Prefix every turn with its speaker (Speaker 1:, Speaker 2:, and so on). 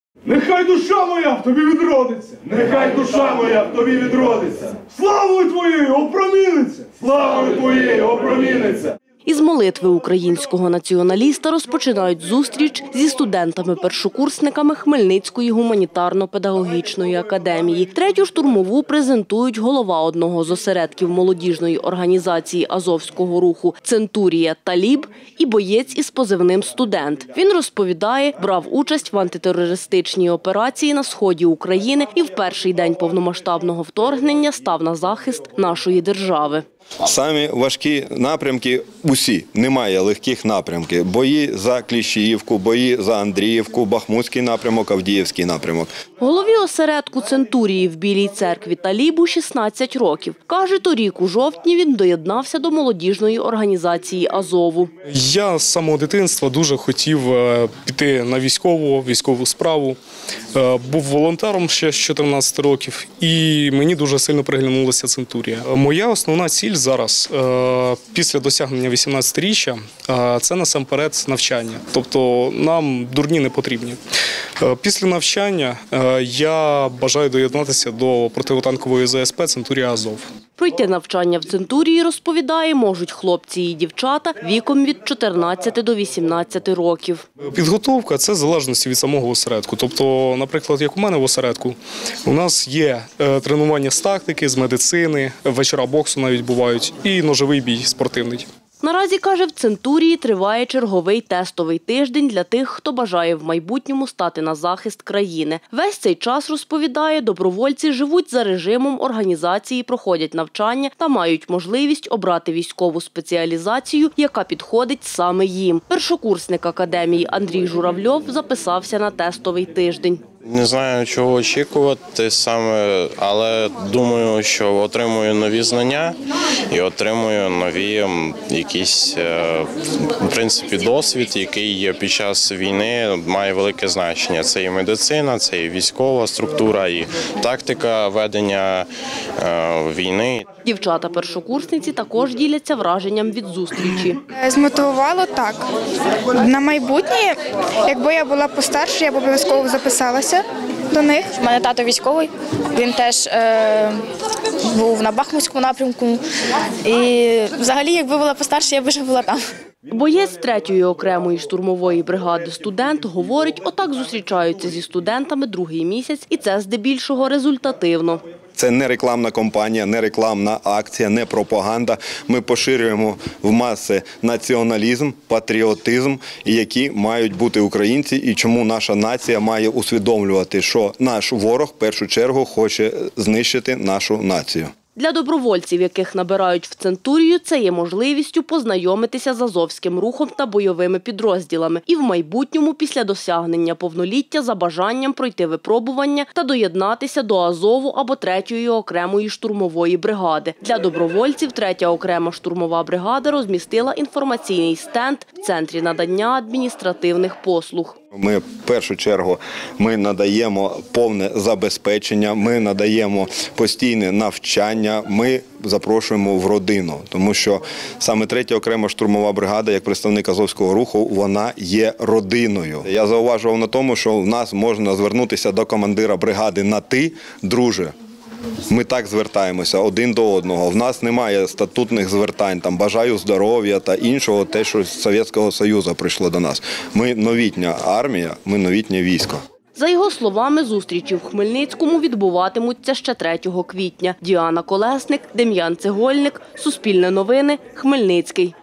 Speaker 1: Нехай душа моя в тобі відродиться! Нехай душа моя в тобі відродиться! Славою твоєю опроміниться! Славою твоєю опроміниться!
Speaker 2: Із молитви українського націоналіста розпочинають зустріч зі студентами-першокурсниками Хмельницької гуманітарно-педагогічної академії. Третю штурмову презентують голова одного з осередків молодіжної організації Азовського руху «Центурія» Таліб і боєць із позивним «Студент». Він розповідає, брав участь в антитерористичній операції на сході України і в перший день повномасштабного вторгнення став на захист нашої держави.
Speaker 3: Самі важкі напрямки усі, немає легких напрямків. Бої за Кліщіївку, бої за Андріївку, Бахмутський напрямок, Авдіївський напрямок.
Speaker 2: Голові осередку «Центурії» в Білій церкві Талібу 16 років. Каже, торік у жовтні він доєднався до молодіжної організації Азову.
Speaker 4: Я з самого дитинства дуже хотів піти на військову справу. Був волонтером ще з 14 років і мені дуже сильно приглянулася «Центурія». Моя основна ціль зараз, після досягнення 18-річчя, це насамперед навчання. Тобто нам дурні не потрібні. Після навчання я бажаю доєднатися до протитанкової ЗСП «Центурія Азов».
Speaker 2: Пройти навчання в «Центурії», розповідає, можуть хлопці і дівчата віком від 14 до 18 років.
Speaker 4: Підготовка – це в залежності від самого осередку. Тобто, наприклад, як у мене в осередку, у нас є тренування з тактики, з медицини, вечора боксу навіть бувають, і ножовий бій спортивний.
Speaker 2: Наразі, каже, в «Центурії» триває черговий тестовий тиждень для тих, хто бажає в майбутньому стати на захист країни. Весь цей час, розповідає, добровольці живуть за режимом організації, проходять навчання та мають можливість обрати військову спеціалізацію, яка підходить саме їм. Першокурсник академії Андрій Журавльов записався на тестовий тиждень.
Speaker 5: Не знаю, чого очікувати саме, але думаю, що отримую нові знання і отримую нові якісь, в принципі, досвід, який під час війни має велике значення. Це і медицина, це і військова структура, і тактика ведення війни.
Speaker 2: Дівчата-першокурсниці також діляться враженням від зустрічі.
Speaker 6: Змотивувало так. На майбутнє, якби я була постарше, я б обов'язково записалася до них.
Speaker 7: У мене тато військовий, він теж був на Бахмутському напрямку. І взагалі, якби була постарше, я б вже була там.
Speaker 2: Боєць 3-ї окремої штурмової бригади «Студент» говорить, отак зустрічаються зі студентами другий місяць, і це здебільшого результативно.
Speaker 3: Це не рекламна кампанія, не рекламна акція, не пропаганда. Ми поширюємо в маси націоналізм, патріотизм, які мають бути українці, і чому наша нація має усвідомлювати, що наш ворог в першу чергу хоче знищити нашу націю.
Speaker 2: Для добровольців, яких набирають в «Центурію», це є можливістю познайомитися з Азовським рухом та бойовими підрозділами і в майбутньому після досягнення повноліття за бажанням пройти випробування та доєднатися до Азову або 3-ї окремої штурмової бригади. Для добровольців 3-я окрема штурмова бригада розмістила інформаційний стенд в центрі надання адміністративних послуг.
Speaker 3: Ми в першу чергу надаємо повне забезпечення, ми надаємо постійне навчання, ми запрошуємо в родину, тому що саме 3-я окрема штурмова бригада, як представник Азовського руху, вона є родиною. Я зауважував на тому, що в нас можна звернутися до командира бригади на «ти», друже. Ми так звертаємося один до одного. В нас немає статутних звертань, там бажаю здоров'я та іншого, те, що з Совєтського Союзу прийшло до нас. Ми новітня армія, ми новітнє військо.
Speaker 2: За його словами, зустрічі в Хмельницькому відбуватимуться ще 3 квітня. Діана Колесник, Дем'ян Цегольник, Суспільне новини, Хмельницький.